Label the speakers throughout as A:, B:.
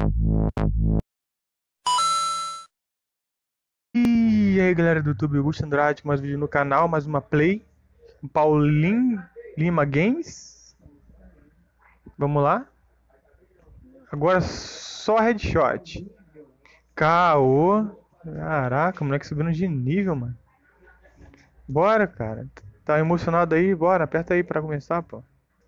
A: E aí galera do YouTube, Augusto Andrade, mais um vídeo no canal, mais uma play. Paulinho Lima Games. Vamos lá. Agora só headshot. KO. Caraca, o moleque subindo de nível, mano. Bora, cara. Tá emocionado aí? Bora, aperta aí pra começar, pô.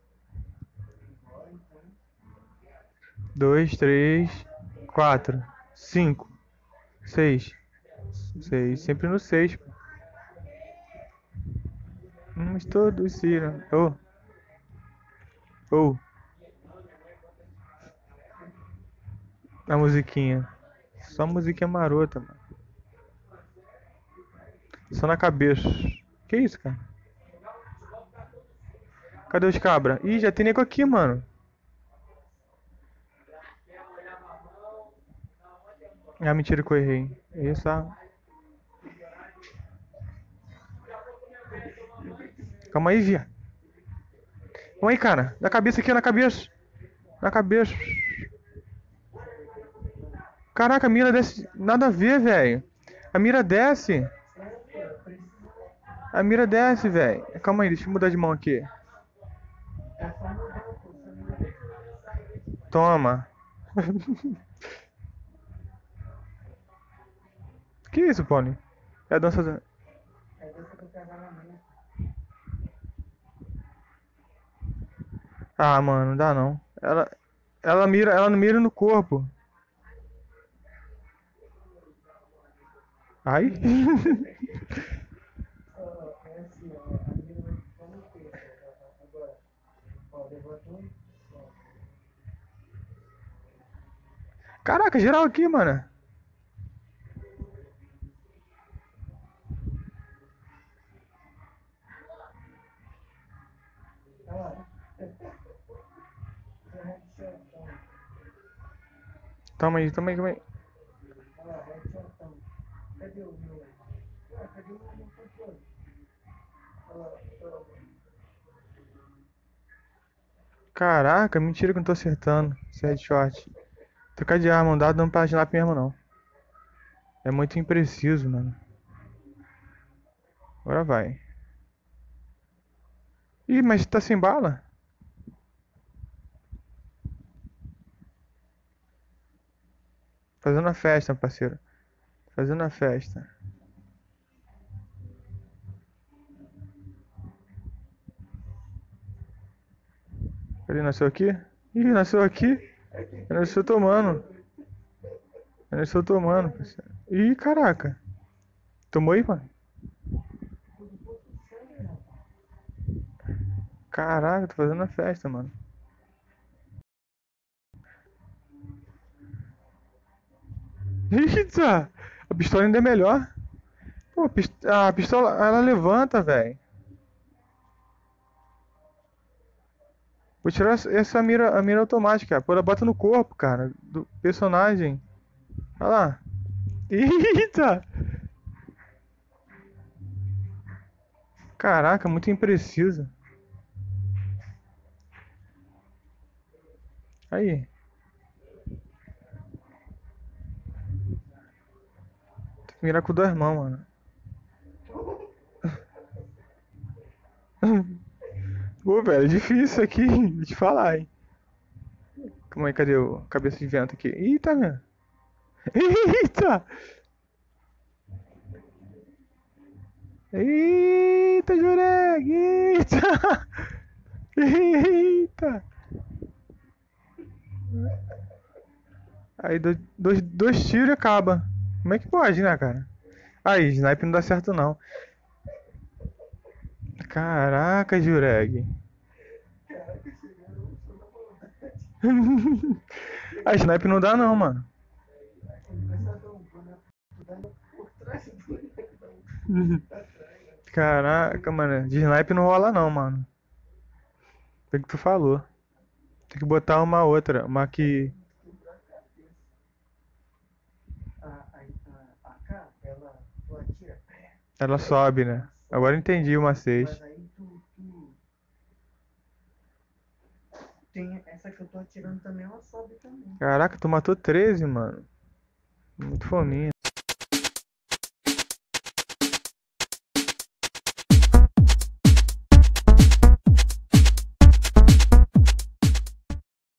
A: 2, 3, 4, 5, 6. 6, sempre no 6, pô. Vamos todos ir. Oh, oh. A musiquinha. Só musiquinha marota, mano. Só na cabeça. Que isso, cara? Cadê os cabra? Ih, já tem nego aqui, mano. Ah, mentira que eu errei. Isso, calma aí, via. Calma aí, cara. Na cabeça aqui, na cabeça. Na cabeça. Caraca, a mira desce. Nada a ver, velho. A mira desce. A mira desce, velho. Calma aí, deixa eu mudar de mão aqui. Toma. Que isso, Pony? É a dança do... Ah, mano, não dá não. Ela não mira no corpo. Ai. Caraca, geral aqui, mano. Toma aí, toma aí, toma aí. Caraca, mentira que eu não tô acertando. Esse headshot. Trocar de arma, não dá dano pra sniper mesmo não. É muito impreciso, mano. Agora vai. Ih, mas tá sem bala? Fazendo a festa, parceiro. Fazendo a festa. Ele nasceu aqui? Ih, nasceu aqui? Ele nasceu tomando. Ele nasceu tomando, parceiro. Ih, caraca. Tomou aí, mano? Caraca, tô fazendo a festa, mano. Eita! A pistola ainda é melhor. Pô, a pistola, ela levanta, velho. Vou tirar essa mira, a mira automática. Pô, ela bota no corpo, cara, do personagem. Olha lá. Eita! Caraca, muito impreciso. Aí. Tem que mirar com dois mãos, mano. Pô, velho, é difícil aqui de te falar, hein. Calma aí, cadê o cabeça de vento aqui? Eita, meu. Eita! Eita, Jureg! Eita! Eita! Aí dois tiros e acaba. Como é que pode, né, cara? Aí, sniper não dá certo não. Caraca, Jureg. A sniper não dá não, mano. Caraca, mano. De sniper não rola não, mano. Foi o que tu falou. Tem que botar uma outra. Uma que... Ela sobe, né? Agora eu entendi uma 6.
B: Tem essa que eu tô atirando também, ela sobe também.
A: Caraca, tu matou 13, mano. Muito fominha.